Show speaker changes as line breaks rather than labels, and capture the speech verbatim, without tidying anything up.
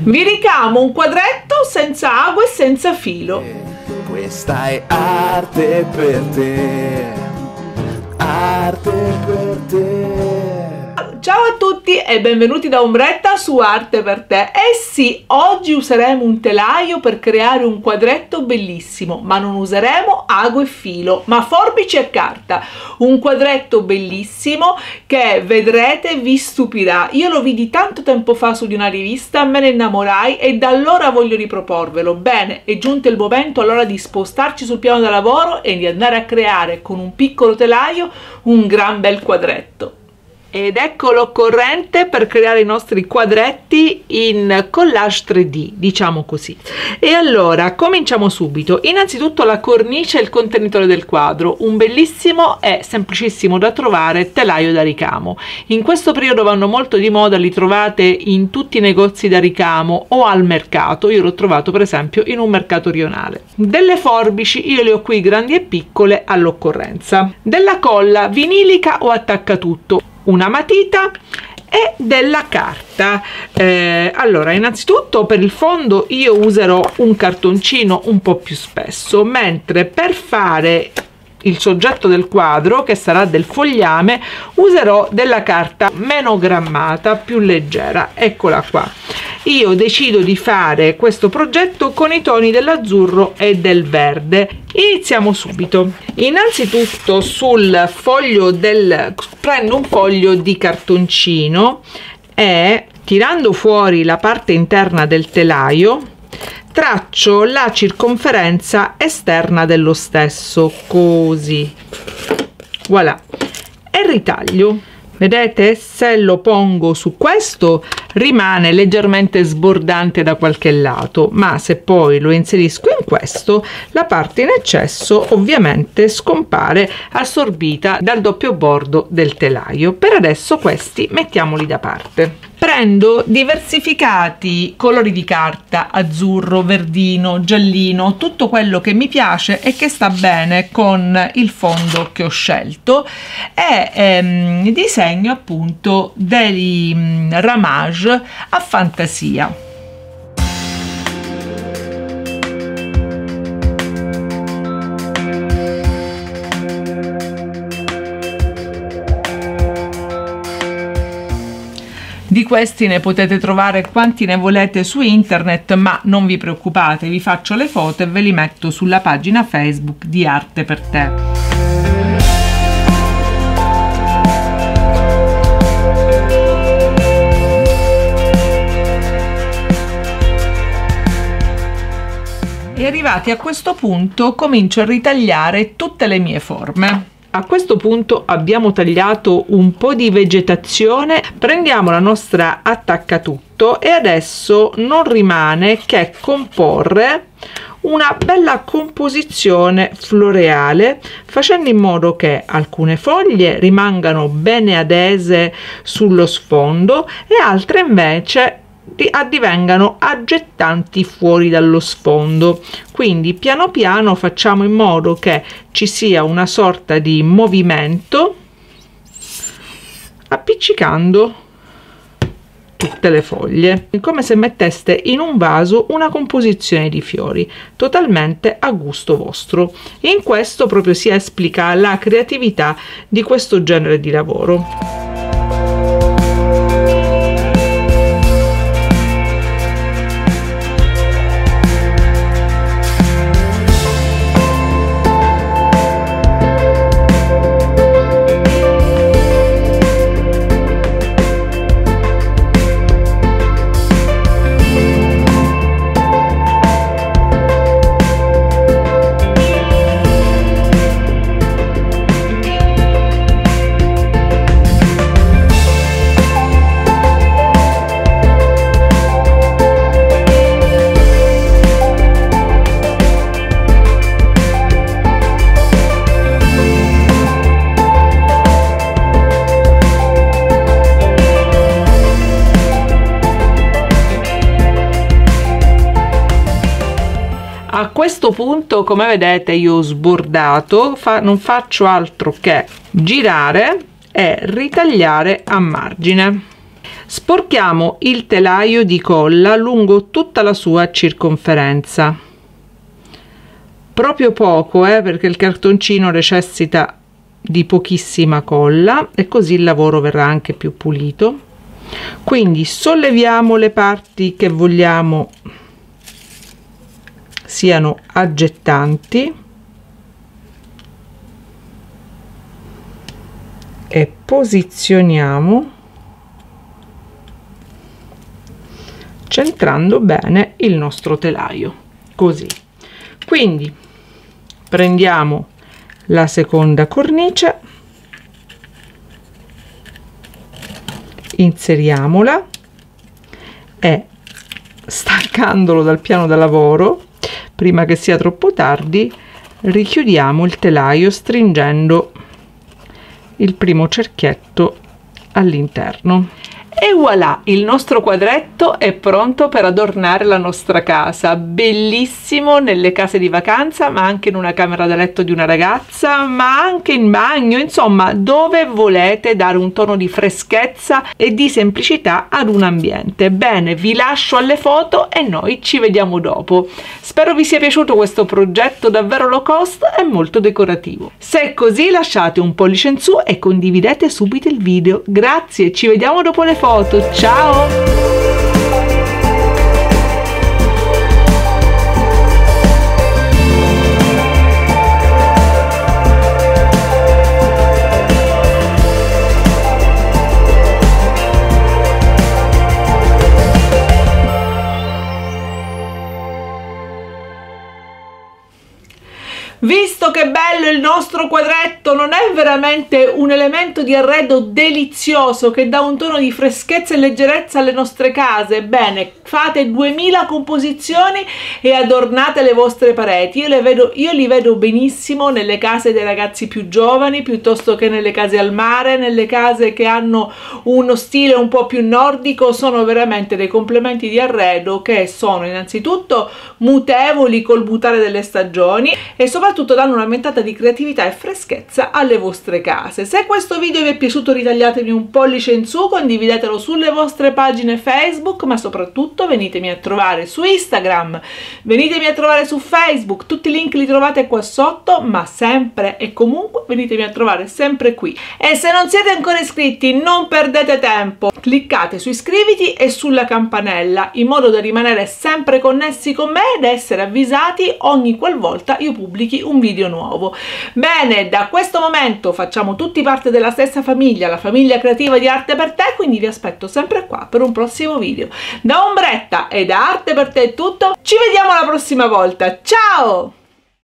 Vi ricamo un quadretto senza ago e senza filo.
Questa è arte per te, arte per te.
Ciao a tutti e benvenuti da Ombretta su Arte per te. Eh sì, oggi useremo un telaio per creare un quadretto bellissimo, ma non useremo ago e filo, ma forbici e carta. Un quadretto bellissimo che vedrete vi stupirà. Io lo vidi tanto tempo fa su di una rivista, me ne innamorai e da allora voglio riproporvelo. Bene, è giunto il momento allora di spostarci sul piano da lavoro e di andare a creare con un piccolo telaio un gran bel quadretto. Ed ecco l'occorrente per creare i nostri quadretti in collage tre D, diciamo così. E allora cominciamo subito. Innanzitutto la cornice e il contenitore del quadro, un bellissimo e semplicissimo da trovare telaio da ricamo. In questo periodo vanno molto di moda, li trovate in tutti i negozi da ricamo o al mercato. Io l'ho trovato per esempio in un mercato rionale. Delle forbici, io le ho qui grandi e piccole all'occorrenza. Della colla vinilica o attaccatutto, una matita e della carta. Eh, allora, innanzitutto per il fondo io userò un cartoncino un po' più spesso, mentre per fare il soggetto del quadro, che sarà del fogliame, userò della carta meno grammata, più leggera. Eccola qua. Io decido di fare questo progetto con i toni dell'azzurro e del verde. Iniziamo subito. Innanzitutto sul foglio del prendo un foglio di cartoncino e, tirando fuori la parte interna del telaio, traccio la circonferenza esterna dello stesso, così, voilà, e ritaglio. Vedete, se lo pongo su questo rimane leggermente sbordante da qualche lato, ma se poi lo inserisco in questo, la parte in eccesso ovviamente scompare assorbita dal doppio bordo del telaio. Per adesso questi mettiamoli da parte. Prendo diversificati colori di carta, azzurro, verdino, giallino, tutto quello che mi piace e che sta bene con il fondo che ho scelto, e ehm, disegno appunto dei mm, ramage a fantasia. Di questi ne potete trovare quanti ne volete su internet, ma non vi preoccupate, vi faccio le foto e ve li metto sulla pagina Facebook di Arte per te. E arrivati a questo punto comincio a ritagliare tutte le mie forme. A questo punto abbiamo tagliato un po' di vegetazione, prendiamo la nostra attaccatutto e adesso non rimane che comporre una bella composizione floreale, facendo in modo che alcune foglie rimangano bene adese sullo sfondo e altre invece addivengano aggettanti fuori dallo sfondo. Quindi piano piano facciamo in modo che ci sia una sorta di movimento, appiccicando tutte le foglie, come se metteste in un vaso una composizione di fiori, totalmente a gusto vostro. In questo proprio si esplica la creatività di questo genere di lavoro. A questo punto, come vedete, io ho sbordato, fa, non faccio altro che girare e ritagliare a margine. Sporchiamo il telaio di colla lungo tutta la sua circonferenza, proprio poco eh, perché il cartoncino necessita di pochissima colla e così il lavoro verrà anche più pulito. Quindi solleviamo le parti che vogliamo siano aggettanti e posizioniamo centrando bene il nostro telaio, così. Quindi prendiamo la seconda cornice, inseriamola e, staccandolo dal piano da lavoro prima che sia troppo tardi, richiudiamo il telaio stringendo il primo cerchietto all'interno. E voilà, il nostro quadretto è pronto per adornare la nostra casa. Bellissimo nelle case di vacanza, ma anche in una camera da letto di una ragazza, ma anche in bagno, insomma dove volete dare un tono di freschezza e di semplicità ad un ambiente. Bene, vi lascio alle foto e noi ci vediamo dopo. Spero vi sia piaciuto questo progetto davvero low cost e molto decorativo. Se è così, lasciate un pollice in su e condividete subito il video. Grazie, ci vediamo dopo le foto. Ciao! Visto che bello il nostro quadretto, non è veramente un elemento di arredo delizioso che dà un tono di freschezza e leggerezza alle nostre case? Bene, fate duemila composizioni e adornate le vostre pareti. Io, le vedo, io li vedo benissimo nelle case dei ragazzi più giovani, piuttosto che nelle case al mare, nelle case che hanno uno stile un po' più nordico. Sono veramente dei complementi di arredo che sono innanzitutto mutevoli col mutare delle stagioni e soprattutto soprattutto danno una ventata di creatività e freschezza alle vostre case. Se questo video vi è piaciuto, ritagliatemi un pollice in su, condividetelo sulle vostre pagine Facebook, ma soprattutto venitemi a trovare su Instagram, venitemi a trovare su Facebook, tutti i link li trovate qua sotto, ma sempre e comunque venitemi a trovare sempre qui. E se non siete ancora iscritti, non perdete tempo, cliccate su iscriviti e sulla campanella in modo da rimanere sempre connessi con me ed essere avvisati ogni qualvolta io pubblichi un video nuovo. Bene, da questo momento facciamo tutti parte della stessa famiglia, la famiglia creativa di Arte per Te, quindi vi aspetto sempre qua per un prossimo video. Da Ombretta e da Arte per Te è tutto, ci vediamo la prossima volta, ciao!